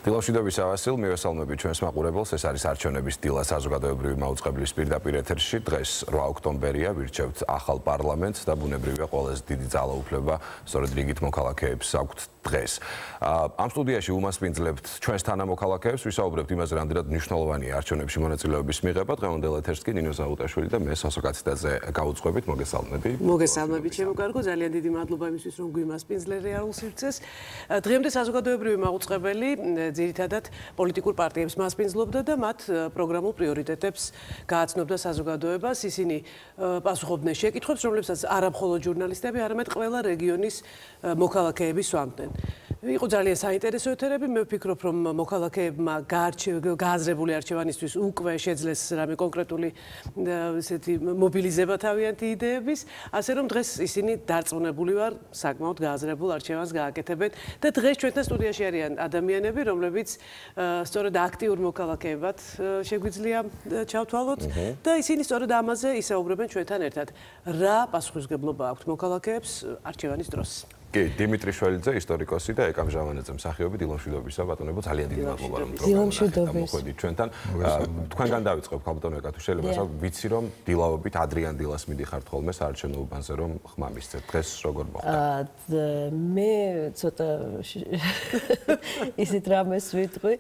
დილამშვიდობის ავასილ მივესალმებით ჩვენს მაყურებელს. ეს არის არჩევნების დილა საზოგადოებრივი მაუწყებლის პირდაპირ ეთერში. დღეს 8 ოქტომბერია, ვირჩევთ ახალ პარლამენტს და ბუნებრივია ყველაზე დიდი ძალაუფლება სწორედ რიგით მოქალაქეებს აქვთ დღეს. ამ სტუდიაში უმასპინძლებთ ჩვენს თანამოქალაქეებს, ვისაუბრებთ იმაზე, რამდენად მნიშვნელოვანია არჩევნებში მონაწილეობის მიღება. დღევანდელ ეთერს კი ნინო ზაუტაშვილი და მე სასო კაციდაძე გავუძღვებით. მოგესალმები. მოგესალმებით, ჩემო კარგო, ძალიან დიდი მადლობა იმისთვის, რომ გვიმასპინძლე რეალურ სივრცეს. დღემდე საზოგადოებრივი მაუწყებელი ძირითადად პოლიტიკურ პარტიებს მასპინძლობდა და მათ პროგრამულ პრიორიტეტებს გააცნობდა საზოგადოებას. ისინი პასუხობდნენ შეკითხვებს, რომლებსაც არა მხოლოდ ჟურნალისტები, არამედ ყველა რეგიონის მოქალაქეები სვამდნენ. იყო ძალიან საინტერესო ეთერები. მე ვფიქრობ, რომ მოქალაქეებმა გააზრებული არჩევანისთვის უკვე შეძლეს რამე კონკრეტული ესეთი მობილიზება თავიანთი იდეების, ასე რომ დღეს ისინი დარწმუნებული ვარ, საკმაოდ გააზრებულ არჩევანს გააკეთებენ და დღეს ჩვენთან სტუდიაში არიან ადამიანები, რომლებიც სწორედ აქტიურ მოქალაქეებად შეგვიძლია ჩავთვალოთ და ისინი სწორედ ამაზე ისაუბრებენ ჩვენთან ერთად. რა პასუხისმგებლობა აქვთ მოქალაქეებს არჩევანის დროს? კი, დიმიტრი შველიძე, ისტორიკოსი და ეკამ ჟავანაძე, მსახიობი, დილამშვიდობისა, ბატონებო, ძალიან დიდი მადლობა, რომ მოხვედით ჩვენთან. თქვენგან დავიწყებ, ბატონო ეკა, თუ შეიძლება, ვიცი, რომ დილაობით ადრიან დილას მიდიხართ ხოლმე საარჩევნო უბანზე, რომ ხმა მისცეთ. დღეს როგორ მოხდა? მე ცოტა ისეთ რამეს ვიტყვი.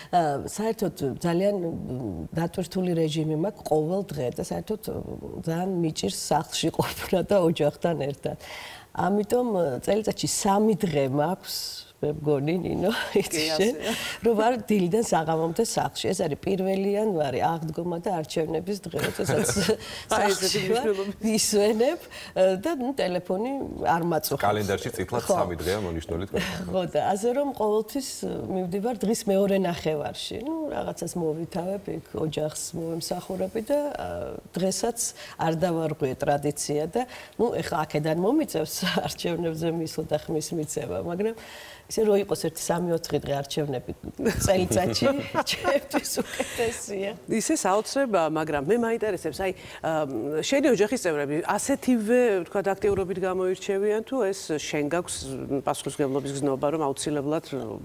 საერთოდ ძალიან დატვირთული რეჟიმი მაქვს ყოველ დღე და საერთოდ ძალიან მიჭირს სახლში ყოფნა და ოჯახთან ერთად. ამიტომ წელიწადში 3 დღე მაქვს, მე მგონი ნინო, იცი, რომ ვარ დილიდან საღამომდე სახლში. ეს არის 1 იანვარი, აღდგომა და არჩევნების დღე, როდესაც სახლში ვისვენებ და ტელეფონი არ მაწუხებს. კალენდარში წითლად 3 დღეა მონიშნული თქვენ. ხო და ასე რომ ყოველთვის მივდივარ დღის მეორე ნახევარში. რაღაცას მოვითავებ, იქ ოჯახს მოვემსახურები და დღესაც არ დავარღვიე ტრადიცია და ეხლა აქედან მომიწევს არჩევნებზე მისვლა და ხმის მიცემა, მაგრამ ისე რო იყოს 1-3-4 დღე არჩევნები წელიწადში, ჩემთვის უკეთესია. ისე საოცრებაა, მაგრამ მე მაინტერესებს, აი, შენი ოჯახის წევრები ასეთივე, თქვა, აქტიურობით გამოირჩევიან თუ ეს შენ გაქვს პასუხისმგებლობის გზნობა, რომ აუცილებლად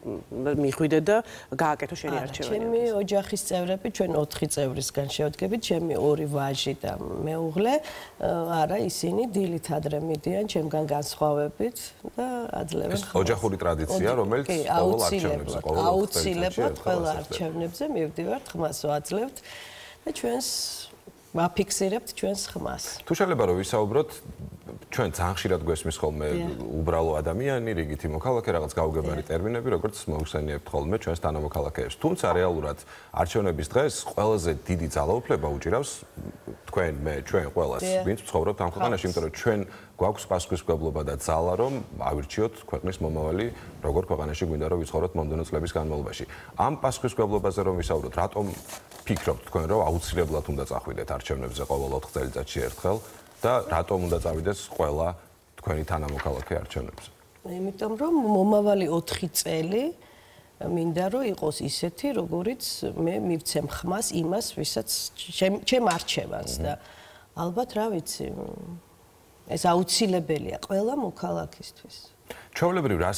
მიხვიდე და გააკეთო შენი არჩევანი? ჩემი ოჯახის წევრები, ჩვენ 4 წევრისგან შევდგებით, ჩემი 2 ვაჟი და მეუღლე, არა, ისინი დილით ადრე მიდიან ჩემგან განსხვავებით და აძლევენ. ოჯახური ტრადიცია, რომელიც ყოველ არჩევნებზე, აუცილებლად ყველა არჩევნებზე მივდივართ, ხმას ვაძლევთ და ჩვენს ვაფიქსირებთ ჩვენს ხმას. თუ შეიძლება რომ ვისაუბროთ, ჩვენ ძალიან ხშირად გვესმის ხოლმე უბრალო ადამიანი, რიგითი მოქალაქე, რაღაც გაუგებარი ტერმინები, როგორც მოიხსენიებთ ხოლმე ჩვენს თანამოქალაქეებს. თუმცა რეალურად არჩევნების დღეს ყველაზე დიდი ძალაუფლება უჭირავს თქვენ, მე, ჩვენ ყველას, ვინც ცხოვრობთ ამ ქვეყანაში, იმიტომ რომ ჩვენ გვაქვს პასუხისმგებლობა და ძალა, რომ ავირჩიოთ ქვეყნის მომავალი, როგორ ქვეყანაში გვინდა რომ ვიცხოვროთ მომდევნო წლების განმავლობაში. ამ პასუხისმგებლობაზე რომ ვისაუბროთ, რატომ ფიქრობთ თქვენ, რომ აუცილებლად უნდა წახვიდეთ არჩევნებზე ყოველ 4 წელიწადში ერთხელ და რატომ უნდა წავიდეს ყველა თქვენი თანამოქალაქე არჩევნებზე? იმიტომ რომ მომავალი 4 წელი მინდა რომ იყოს ისეთი, როგორიც მე მივცემ ხმას იმას, ვისაც ჩემ არჩევანს და ალბათ რა ვიცი, ეს აუცილებელია ყველა მოქალაქისთვის. ჩვეულებრივ რას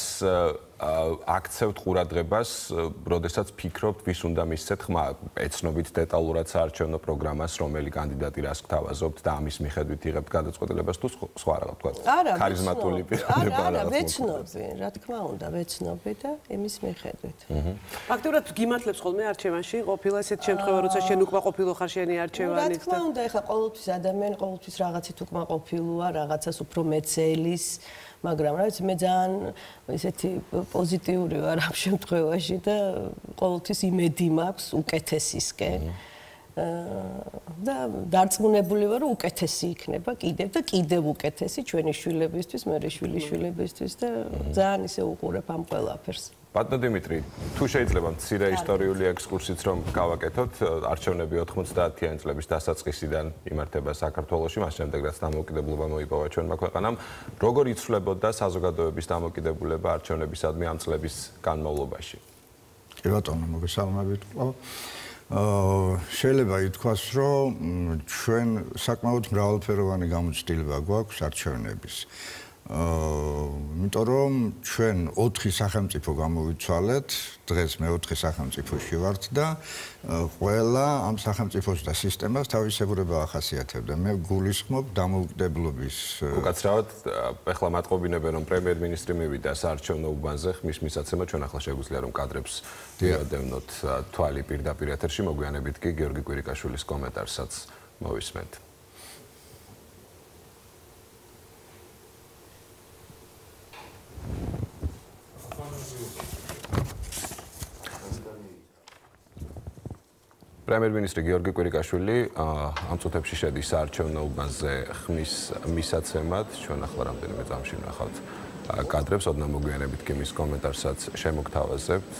აქცევთ ყურადღებას, როდესაც ფიქრობთ, ვის უნდა მისცეთ ხმა, ეცნობით დეტალურად საარჩევნო პროგრამას, რომელი კანდიდატი რას გთავაზობთ და ამის მიხედვით იღებთ გადაწყვეტილებას თუ სხვა რაღაც თქვა. ქარიზმატული პიროვნება არა, ვეცნობი, რა თქმა უნდა, ვეცნობი და იმის მიხედვით. აქტიურად გიმართლებს ხოლმე არჩევანში, ყოფილა ესეთ შემთხვევა, როცა შენ უკმაყოფილო ხარ შენი არჩევანით და რა თქმა უნდა, ეხლა ყოველთვის ადამიანი ყოველთვის რაღაცით უკმაყოფილოა, რაღაცას უფრო მეცელის, მაგრამ რა ვიცი, მე ძალიან ესეთი პოზიტიური ვარ ამ შემთხვევაში და ყოველთვის იმედი მაქვს უკეთესისკენ. და დარწმუნებული ვარ, რომ უკეთესი იქნება კიდევ და კიდევ უკეთესი ჩვენი შვილებისთვის, მერე შვილიშვილებისთვის და ძალიან ისე უყურებ ამ ყველაფერს. ბატონო დიმიტრი, თუ შეიძლება მცირე ისტორიული ექსკურსიც რომ გავაკეთოთ, არჩევნები 90-იანი წლების დასაწყისიდან იმართება საქართველოში, მას შემდეგ რაც დამოუკიდებლობა მოიპოვა ჩვენმა ქვეყანამ, როგორ იცვლებოდა საზოგადოების დამოუკიდებლობა არჩევნებისადმი ამ წლების განმავლობაში? კი ბატონო, მოგესალმებით. შეიძლება ითქვას, რომ ჩვენ საკმაოდ მრავალფეროვანი გამოცდილება გვაქვს არჩევნების. იმიტომ რომ ჩვენ 4 სახელმწიფო გამოვიცვალეთ, დღეს მე 4 სახელმწიფოში ვართ და ყველა ამ სახელმწიფოს და სისტემას თავისებურება ახასიათებდა. მე გულისხმობ დამოუკიდებლობის უკაცრავად ეხლა მატყობინებენ რომ პრემიერ-მინისტრი მივიდა საარჩევნო უბანზე ხმის მისაცემა ჩვენ ახლა შეგვიძლია რომ კადრებს დიადევნოთ თვალი პირდაპირ ეთერში მოგვიანებით კი გიორგი კვირიკაშვილის კომენტარსაც მოვისმენთ. პრემიერ-მინისტრი გიორგი კვირიკაშვილი ამ წუთებში შედის საარჩევნო უბანზე ხმის მისაცემად. ჩვენ ახლა რამდენიმე წამში ვნახავთ კადრებს, ოდნავ მოგვიანებით კი მის კომენტარსაც შემოგთავაზებთ.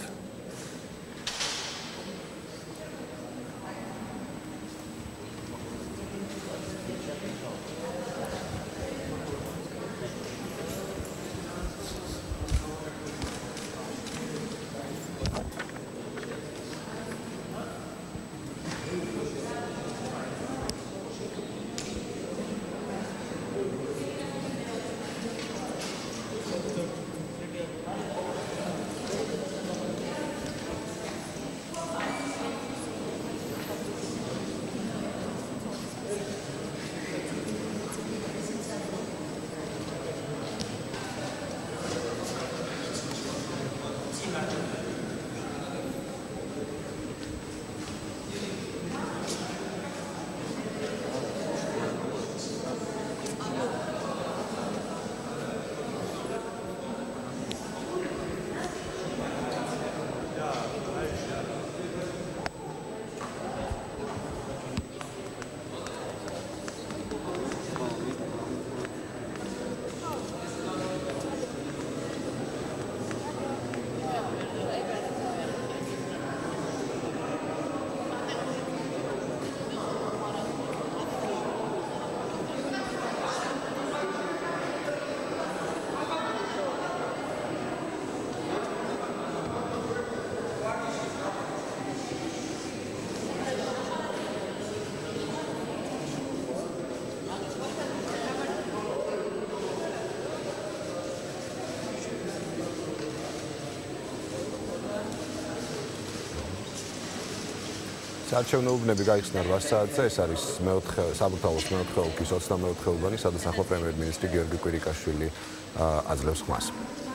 საარჩევნო უბნები გაიხსნა 8 საათზე, ეს არის საბურთალოს 4 ოლქის 24 უბანი, სადაც ახლა პრემიერ-მინისტრი გიორგი კვირიკაშვილი აძლევს ხმას.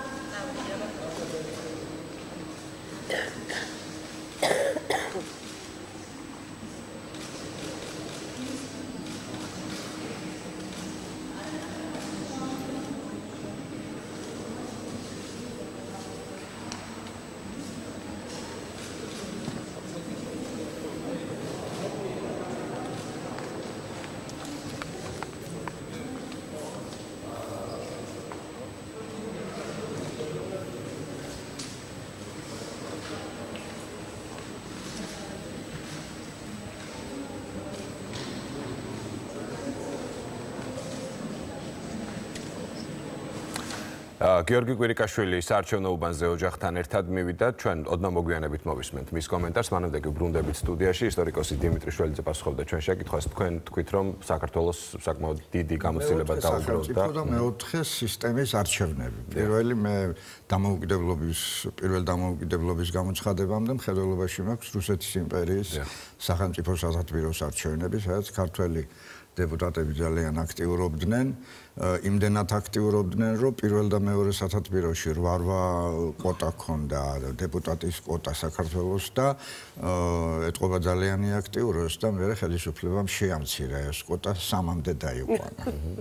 გიორგი კვირიკაშვილი საარჩევნო უბანზე ოჯახთან ერთად მივიდა. ჩვენ ოდნავ მოგვიანებით მოვისმენთ მის კომენტარს. მანამდე კი ვბრუნდებით სტუდიაში. ისტორიკოსი დიმიტრი შველიძე პასუხობდა ჩვენ შეკითხვას. თქვენ თქვით, რომ საქართველოს საკმაოდ დიდი გამოცდილება დაუბრუნდა და მეოთხე სისტემის არჩევნები. პირველი მე პირველ დამოუკიდებლობის გამოცხადებამდე მხედველობაში მაქვს რუსეთის იმპერიის სახელმწიფო საზღვრების არჩევნები, სადაც ქართველი დეპუტატები ძალიან აქტიურობდნენ, იმდენად აქტიურობდნენ, რომ პირველ და მეორე სათათბიროში 8 კვოტა ჰქონდა დეპუტატის კვოტა საქართველოს და ეთყობა ძალიან აქტიურობს და მე ხელისუფლებამ შეამცირა ეს კვოტა 3-მდე დაიყვანა.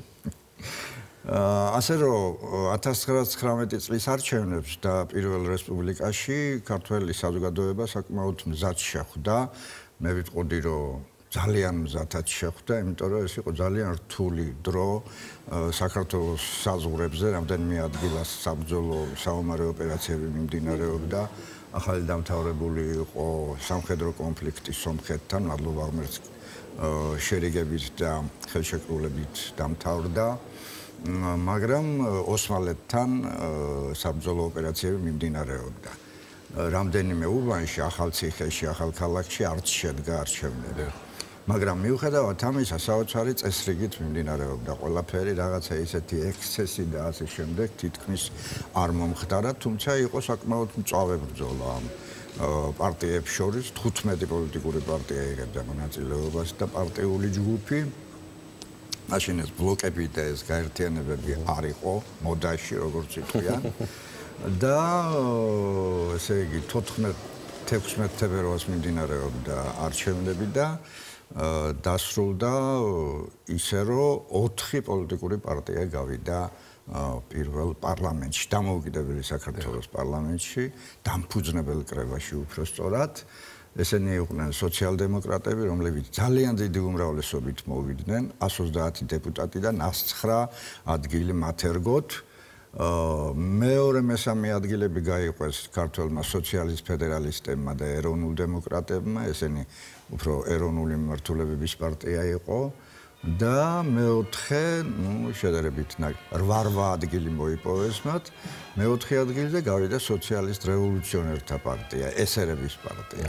ასე რომ 1919 წლის არჩევნებს და პირველ რესპუბლიკაში ქართველი საზოგადოება საკმაოდ მზად შეხვდა. მე ვიტყოდი, რომ ძალიან მზადად შეხვდა, იმიტომ რომ ეს იყო ძალიან რთული დრო საქართველოს საზღვრებზე, რამდენიმე ადგილას საბრძოლო საომარი ოპერაციები მიმდინარეობდა. ახალი დამთავრებული იყო სამხედრო კონფლიქტი სომხეთთან, მადლობა ღმერთს შერიგებით და ხელშეკრულებით დამთავრდა. მაგრამ ოსმალეთთან საბრძოლო ოპერაციები მიმდინარეობდა. რამდენიმე უბანში, ახალციხეში, ახალქალაქში არც შედგა არჩევნები. მაგრამ მიუხედავად ამისა, საოცარი წესრიგით მიმდინარეობდა ყველაფერი, რაღაცა ისეთი ექსცესი და ასე შემდეგ თითქმის არ მომხდარა, თუმცა იყო საკმაოდ მწვავე ბრძოლა ამ პარტიებს შორის, 15 პოლიტიკური პარტია იღებდა მონაწილეობას და პარტიული ჯგუფი მაშინ ეს ბლოკები და ეს გაერთიანებები არ იყო მოდაში, როგორც იტყვიან. და ესე იგი 14-16 თებერვალს მიმდინარეობდა არჩევნები და დასრულდა ისე რომ 4 პოლიტიკური პარტია გავიდა პირველ პარლამენტში, დამოუკიდებელი საქართველოს პარლამენტში, დამფუძნებელ კრებაში უფრო სწორად. ესენი იყვნენ სოციალ-დემოკრატები, რომლებიც ძალიან დიდი უმრავლესობით მოვიდნენ, 130 დეპუტატი და 109 ადგილი მათ ერგოთ. მეორე მესამე ადგილები გაიყვეს ქართველმა სოციალისტ ფედერალისტებმა და ეროვნულ დემოკრატებმა, ესენი უფრო ეროვნული მმართველობების პარტია იყო და მეოთხე, შედარებით 8 ადგილი მოიპოვეს მათ, მეოთხე ადგილზე გავიდა სოციალისტ რევოლუციონერთა პარტია, ესერების პარტია,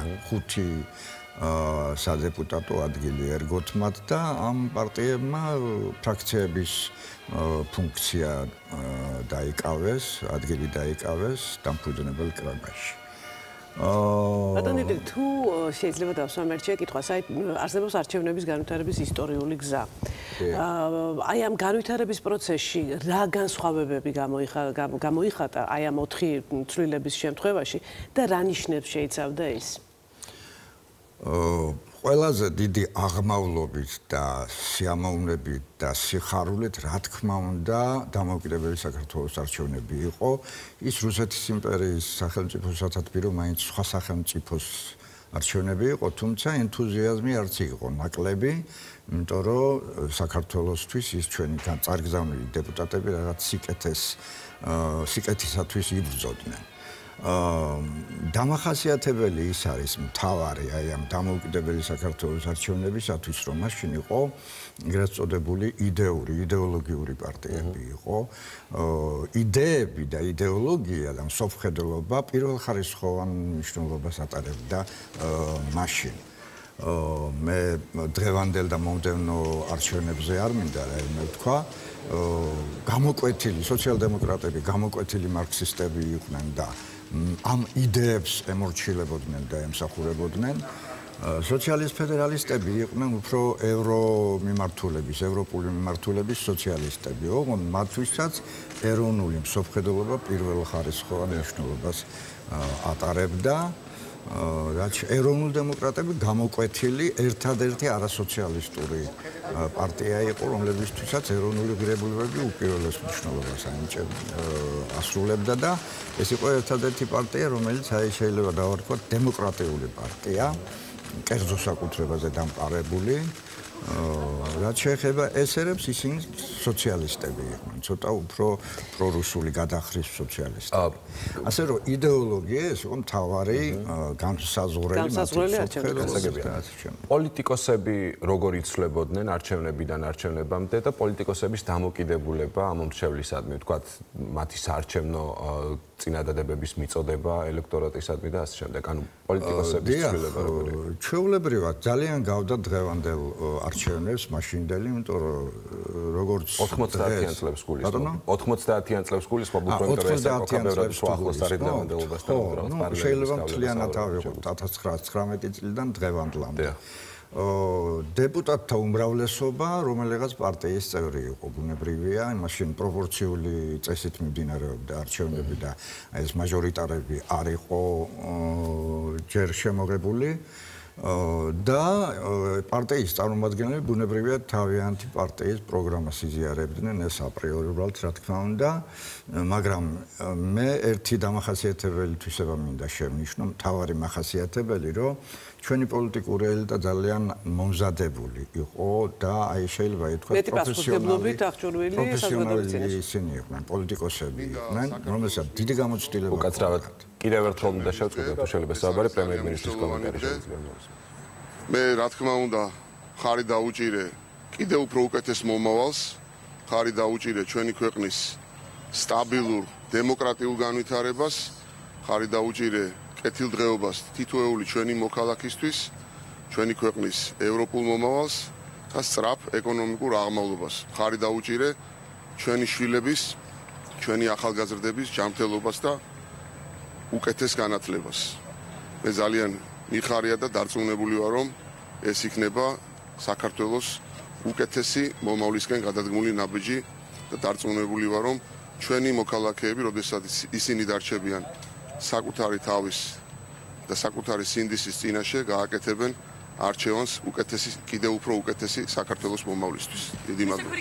5 სადეპუტატო ადგილი ერგოთ მათ და ამ პარტიებმა ფრაქციების ფუნქცია დაიკავეს, ადგილი დაიკავეს დამფუძნებელ კრებაში. ბატონო, თუ შეიძლება დავსვამერჩია კითხვა, არსებობს არჩევნების განვითარების ისტორიული გზა. აი ამ განვითარების პროცესში რა განსხვავებები გამოიხატა აი ამ 4 ცვლილების შემთხვევაში და რა ნიშნებს შეიცავდა ის? ყველაზე დიდი აღმავლობით და სიამოვნებით და სიხარულით, რა თქმა უნდა, დამოუკიდებელი საქართველოს არჩევნები იყო. ის რუსეთის იმპერიის სახელმწიფო სათათბირო მაინც სხვა სახელმწიფოს არჩევნები იყო, თუმცა ენთუზიაზმი არც იყო ნაკლები, იმიტომ რომ საქართველოსთვის ის ჩვენი წარგზავნილი დეპუტატები რაღაც სიკეთისათვის იბრძოდნენ. დამახასიათებელი ის არის მთავარი აი ამ დამოუკიდებელი საქართველოს არჩევნებისათვის, რომ მაშინ იყო ეგრეთ წოდებული იდეოლოგიური პარტიები იყო. იდეები და იდეოლოგია და მსოფლმხედველობა პირველხარისხოვან მნიშვნელობას ატარებდა მაშინ. მე დღევანდელ და მომდევნო არჩევნებზე არ მინდა რაიმე ვთქვა. გამოკვეთილი სოციალ-დემოკრატები, გამოკვეთილი მარქსისტები იყვნენ და ამ იდეებს ემორჩილებოდნენ და ემსახურებოდნენ. სოციალისტ ფედერალისტები იყვნენ უფრო ევროპული მიმართულების სოციალისტები, ოღონდ მათთვისაც ეროვნული მსოფლმხედველობა პირველხარისხოვან მნიშვნელობას ატარებდა. რაც ეროვნულ დემოკრატები გამოკვეთილი ერთადერთი არასოციალისტური პარტია იყო, რომლებისთვისაც ეროვნული ღირებულებები უპირველეს მნიშვნელობას ასრულებდა და ეს იყო ერთადერთი პარტია, რომელიც შეიძლება დავარქვათ დემოკრატიული პარტია, კერძო საკუთრებაზე დამყარებული. რაც შეეხება ესერებს, ისინი სოციალისტები იყვნენ, ცოტა უფრო პრორუსული გადახრის სოციალისტები. ასე რომ იდეოლოგია ეს იყო მთავარი განსაზღვრელი არჩევნებისათვის. პოლიტიკოსები როგორ იცვლებოდნენ არჩევნებიდან არჩევნებამდე და პოლიტიკოსების დამოკიდებულება ამ მომრჩევლისადმი, ვთქვათ, მათი საარჩევნო წინადადებების მიწოდება ელექტორატისადმი და ასე შემდეგ. ანუ პოლიტიკოსების ცვლილება როგორი? ჩვეულებრივად ძალიან გავდა დღევანდელ არჩევნებს მაშინდელი, იმიტომ რომ როგორც 90-იან წლებს გულისხმობ. 90-იან წლებს გულისხმობ, უფრო იმიტომ რომ ეს აკაბერად სხვა ახლოს არის დღევანდელობასთან უბრალოდ. შეიძლება მთლიანად ავიღოთ 1919 წლიდან დღევანდლამდე. დეპუტატთა უმრავლესობა, რომელიღაც პარტიის წევრი იყო, ბუნებრივია, მაშინ პროპორციული წესით მიმდინარეობდა არჩევნები და ეს მაჟორიტარები არ იყო ჯერ შემოღებული. და პარტიის წარმომადგენლები ბუნებრივია თავიანთი პარტიის პროგრამას იზიარებდნენ, ეს აპრიორი უბრალოდ რა თქმა უნდა, მაგრამ მე ერთი დამახასიათებელი თვისება მინდა შევნიშნო, მთავარი მახასიათებელი, რომ ჩვენი პოლიტიკური ელიტა ძალიან მომზადებული იყო და აი შეიძლება ითქვას პროფესიონალი ისინი იყვნენ, პოლიტიკოსები იყვნენ, რომელსაც დიდი გამოცდილება უკაცრავად კიდევ ერთხელ უნდა შევწყვეტო, თუ შეიძლება საუბარი პრემიერ-მინისტრის კომენტარი შეიძლება. მე რა თქმა უნდა ხარი დაუჭირე კიდევ უფრო უკეთეს მომავალს, ხარი დაუჭირე ჩვენი ქვეყნის სტაბილურ დემოკრატიულ განვითარებას, ხარი დაუჭირე კეთილდღეობას თითოეული ჩვენი მოქალაქისთვის, ჩვენი ქვეყნის ევროპულ მომავალს და სწრაფ ეკონომიკურ აღმავლობას. მხარი დაუჭირე ჩვენი შვილების, ჩვენი ახალგაზრდების ჯანმრთელობას და უკეთეს განათლებას. მე ძალიან მიხარია და დარწმუნებული ვარ, რომ ეს იქნება საქართველოს უკეთესი მომავლისკენ გადადგმული ნაბიჯი და დარწმუნებული ვარ, რომ ჩვენი მოქალაქეები, როდესაც ისინი დარჩებიან საკუთარი თავის და საკუთარი სინდისის წინაშე, გააკეთებენ არჩევანს უკეთესი, კიდევ უფრო უკეთესი საქართველოს მომავლისთვის. დიდი მადლობა.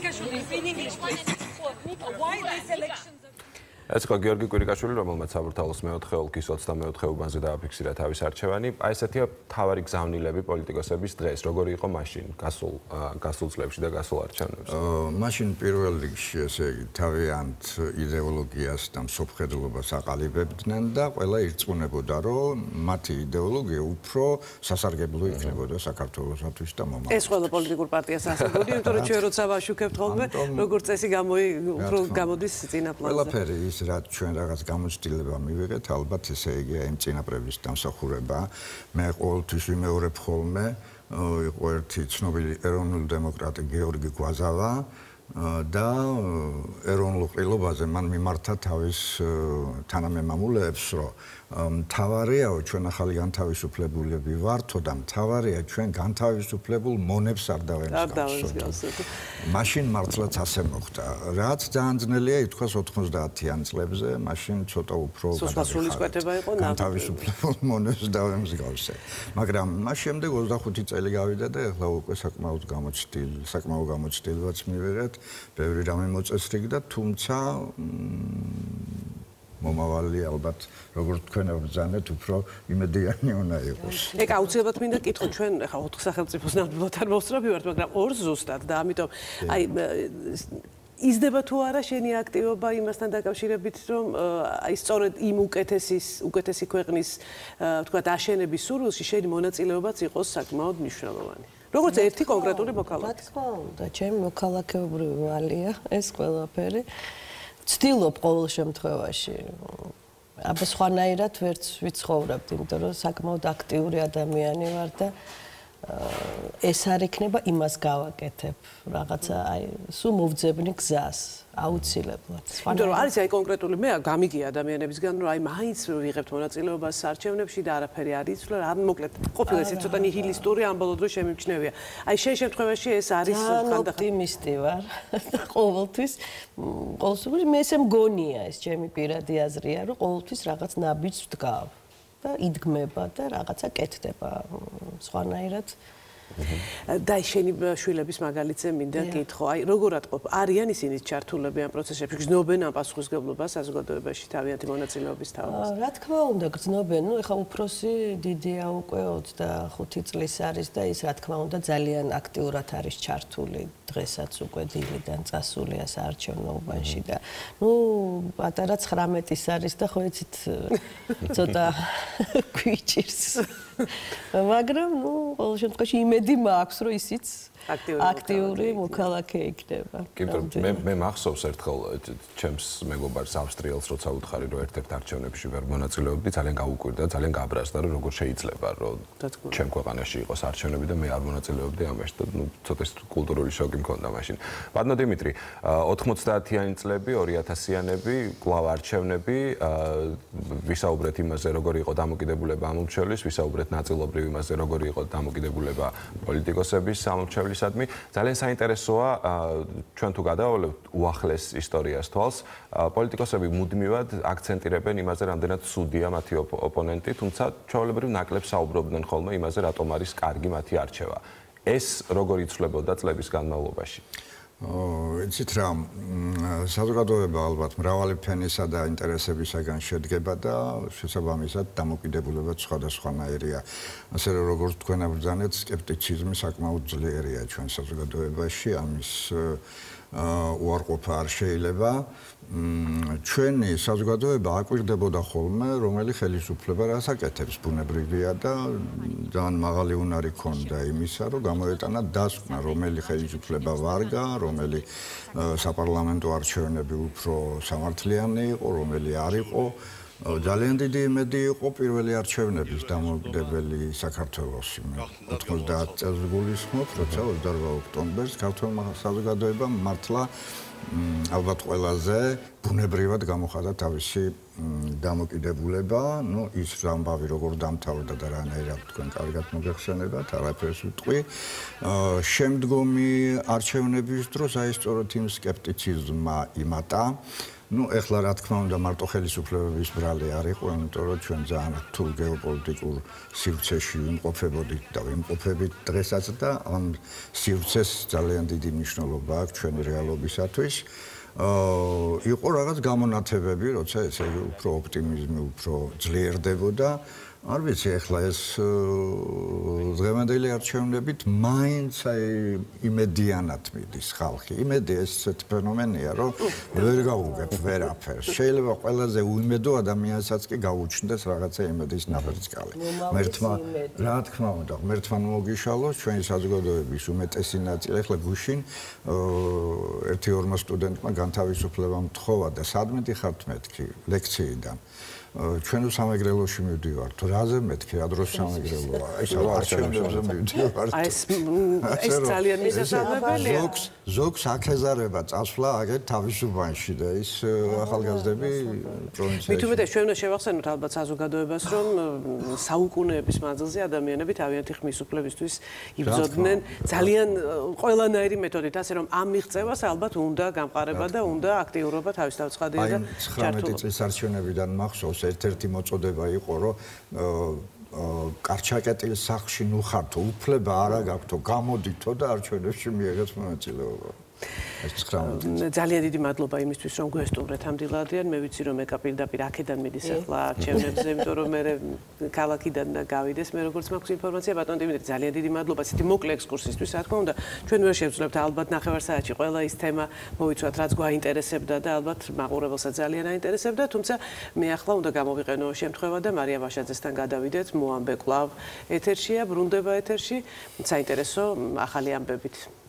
ეს იყო გიორგი კვირიკაშვილი, რომელმაც საბურთალოს მეოთხე ოლქის 24 უბანზე დააფიქსირა თავის არჩევანი. აი ესეთია მთავარი გზავნილები პოლიტიკოსების დღეს. როგორი იყო მაშინ გასულ წლებში და გასულ არჩევნებში? მაშინ პირველ რიგში, ესე იგი, თავიანთ იდეოლოგიას და მსოფლმხედველობას აყალიბებდნენ და ყველა ირწმუნებოდა, რომ მათი იდეოლოგია უფრო სასარგებლო იქნებოდა საქართველოსთვის და მომავალს. ეს ყველა პოლიტიკურ პარტიას ასწავლიდა, იმიტომ რომ ჩვენ როცა ვაშუქებთ ხოლმე, როგორც წესი უფრო გამოდის წინა პლანზე. ყველაფერი ის რაც ჩვენ რაღაც გამოცდილება მივიღეთ, ალბათ ესე იგი იმ წინაპრების დამსახურება. მე ყოველთვის ვიმეორებ ხოლმე, იყო ერთი ცნობილი ეროვნული დემოკრატი გიორგი გვაზავა და ეროვნულ ყრილობაზე მან მიმართა თავის თანამემამულეებს, რომ მთავარიაო ჩვენ ახალი განთავისუფლებულები ვართო და მთავარია ჩვენ განთავისუფლებულ მონებს არ დავემსგავსოთ. მაშინ მართლაც ასე მოხდა. რაც ძალიან ძნელია ითქვას 90-იან წლებზე, მაშინ ცოტა უფრო განთავისუფლებულ მონებს დავემსგავსე. მაგრამ მას შემდეგ 25 წელი გავიდა და ეხლა უკვე საკმაოდ გამოცდილებაც მივიღეთ, ბევრი რამე მოწესრიგდა, თუმცა მომავალი ალბათ როგორც თქვენ ბრძანეთ უფრო იმედიანი უნდა იყოს. ეგ აუცილებლად მინდა კითხო ჩვენ ხა 4 სახელმწიფოს ნამდვილად არ მოვსწრაფივართ, მაგრამ ორ ზუსტად და ამიტომ აი იზრდება თუ არა შენი აქტივობა იმასთან დაკავშირებით, რომ აი სწორედ იმ უკეთესი ქვეყნის თქვათ აშენების სურვილში შენი მონაწილეობაც იყოს საკმაოდ მნიშვნელოვანი. როგორც ერთი კონკრეტული მოქალაქე. რა თქმა უნდა, ჩემი მოქალაქეობრივი ვალია ეს ყველაფერი. ვცდილობ ყოველ შემთხვევაში. აბა სხვანაირად ვერც ვიცხოვრობთ, იმიტომ რომ საკმაოდ აქტიური ადამიანი ვარ და ეს არ იქნება იმას გავაკეთებ. რაღაცა აი სულ მოვძებნი გზას. აუცილებლად. იმიტომ რომ არის აი კონკრეტული მე გამიგია ადამიანებისგან რომ აი მაინც ვიღებთ მონაწილეობას არჩევნებში და არაფერი არ იცვლება, არ მოკლედ ყოფილი ეს ცოტა ნიჰილისტური ამბოლო დრო შემიმჩნევია. აი შენ შემთხვევაში ეს არის ხანდახან ოპტიმისტი ვარ ყოველთვის. ყოველთვის მე ესე მგონია ეს ჩემი პირადი აზრია, რომ ყოველთვის რაღაც ნაბიჯს ვდგავ და იდგმება და რაღაცა კეთდება სხვანაირად. და შენი შვილების მაგალითზე მინდა კითხო, აი როგორ ატყობ, არიან ისინი ჩართულები ამ პროცესებში, გრძნობენ ამ პასუხისგებლობას საზოგადოებაში თავიანთი მონაწილეობის თაობას? რა თქმა უნდა, გრძნობენ. ნუ ეხა უფროსი დიდია უკვე 25 წლის არის და ის რა თქმა უნდა ძალიან აქტიურად არის ჩართული. დღესაც უკვე დილიდან წასულია საარჩევნო უბანში და ნუ პატარა 19-ის არის და ხო იცით ცოტა გვიჭირს. მაგრამ ნუ ყოველ შემთხვევაში იმედი მაქვს, რომ ისიც აქტიური მოქალაქე იქნება. კი, მაგრამ მე მახსოვს ერთხელ ჩემს მეგობარს ავსტრიელს როცა უთხარი რომ ერთ-ერთ არჩევნებში ვერ მონაწილეობდი, ძალიან გაუკვირდა, ძალიან გაბრაზდა რომ როგორ შეიძლება რომ ჩემ ქვეყანაში იყოს არჩევნები და მე არ მონაწილეობდი ამაში და ნუ ცოტა კულტურული შოკი მქონდა მაშინ. ბატონო დიმიტრი, 90-იანი წლები, 2000-იანები, კვლავ არჩევნები, ვისაუბრეთ იმაზე როგორ იყო დამოკიდებულება ამ მომრჩევლის, ვისაუბრეთ ნაწილობრივ იმაზე როგორ იყო დამოკიდებულება პოლიტიკოსების ამომრჩევლის ძალიან საინტერესოა ჩვენ თუ გადავავალებთ უახლეს ისტორიას თვალს, პოლიტიკოსები მუდმივად აქცენტირებენ იმაზე, რამდენად ცუდია მათი ოპონენტი, თუმცა ჩვეულებრივ ნაკლებ საუბრობდნენ ხოლმე იმაზე, რატომ არის კარგი მათი არჩევა. ეს როგორ იცვლებოდა წლების განმავლობაში? იცით რა, საზოგადოება ალბათ მრავალი ფენისა და ინტერესებისაგან შედგება და შესაბამისად დამოკიდებულებაც სხვადასხვანაირია. ასე რომ როგორც თქვენ აბრძანეთ, სკეპტიციზმი საკმაოდ ძლიერია ჩვენ საზოგადოებაში, ამის უარყოფა არ შეიძლება. ჩვენი საზოგადოება აკვირდებოდა ხოლმე, რომელი ხელისუფლება რას აკეთებს, ბუნებრივია და ძალიან მაღალი უნარი ქონდა იმისა, რომ გამოეტანა დასკვნა, რომელი ხელისუფლება ვარგა, რომელი საპარლამენტო არჩევნები უფრო სამართლიანი იყო, რომელი არ იყო. ძალიან დიდი იმედი იყო პირველი არჩევნების დამოუკიდებელი საქართველოს 90 წელს გულისხმობ, როცა 28 ოქტომბერს ქართულმა საზოგადოებამ მართლა ალბათ ყველაზე ბუნებრივად გამოხატა თავისი დამოკიდებულება, ის ამბავი როგორ დამთავრდა და რანაირად თქვენ კარგად მოგეხსენებათ, არაფერს ვიტყვი. შემდგომი არჩევნების დროს აი სწორედ იმ სკეპტიციზმმა იმატა. ეხლა რა თქმა უნდა მარტო ხელისუფლებების ბრალი არ იყო, იმიტომ რომ ჩვენ ძალიან რთულ გეოპოლიტიკურ სივრცეში ვიმყოფებოდით და ვიმყოფებით დღესაც და ამ სივრცეს ძალიან დიდი მნიშვნელობა აქვს ჩვენი რეალობისათვის. იყო რაღაც გამონათებები, როცა ესე იგი უფრო ოპტიმიზმი უფრო ძლიერდებოდა. არ ვიცი, ეხლა ეს დღევანდელი არჩევნებით მაინც იმედიანად მიდის ხალხი. იმედი ესეთ ფენომენია, რომ ვერ გაუგებ ვერაფერს. შეიძლება ყველაზე უიმედო ადამიანსაც კი გაუჩნდეს რაღაცა იმედის ნაბერწკალი. რა თქმა უნდა, ღმერთმა მოგიშალოს ჩვენი საზოგადოების უმეტესი ნაწილი. ეხლა გუშინ ერთი-ორმა სტუდენტმა განთავისუფლება მთხოვა და სადმე დიხართ მეთქი ლექციიდან. ჩვენ სამეგრელოში მივდივართ. რაზე მეთქი, რა დროს სამეგრელოა? აი არჩევნებზე მივდივართ. ეს ძალიან მიზეზამებელია. ზოგს აქეზარება წასვლა აგერ თავისუფანში და ის ახალგაზრდები პროვინციაში. მით უმეტეს ჩვენ უნდა შევახსენოთ ალბათ საზოგადოებას, რომ საუკუნეების მანძილზე ადამიანები თავიანთი ხმის უფლებისთვის იბრძოდნენ ძალიან ყველანაირი მეთოდით, ასე რომ ამ მიღწევას ალბათ უნდა გამყარება და უნდა აქტიურობა თავის თავწყადია და 19 წლის არჩევნებიდან მახსოვს ერთ-ერთი მოწოდება იყო, რომ კარჩაკეტილის სახლში ნუ ხართო, უფლება არა გაქვთო, გამოდითო და არჩევნებში მიიღეთ მონაწილეობა. ძალიან დიდი მადლობა იმისთვის, რომ გვესტუმრეთ ამ დილადიან. მე ვიცი, რომ ეკა პირდაპირ აქედან მიდის ახლა არჩევნებზე, იმიტომ რომ მე ქალაქიდან გავიდეს. მე როგორც მაქვს ინფორმაცია, ბატონ დიმიტრი, ძალიან დიდი მადლობა ასეთი მოკლე ექსკურსისთვის. რა თქმა უნდა, ჩვენ ვერ შევძლებთ ალბათ ნახევარსაათში ყველა ის თემა მოვიცვათ, რაც გვაინტერესებდა და ალბათ მაყურებელსაც ძალიან აინტერესებდა, თუმცა მე ახლა უნდა გამოვიყენო შემთხვევა და მარია ვაშაძესთან გადავიდეთ. მოამბე კვლავ ეთერშია, ბრუნდება ეთერში. საინტერესო ახალი ამბებით.